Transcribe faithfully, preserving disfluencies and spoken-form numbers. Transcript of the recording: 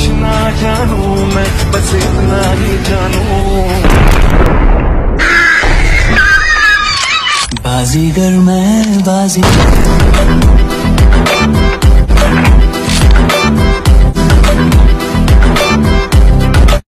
ना जानू मैं, बस इतना ही जानू। बाजीगर मैं बाजी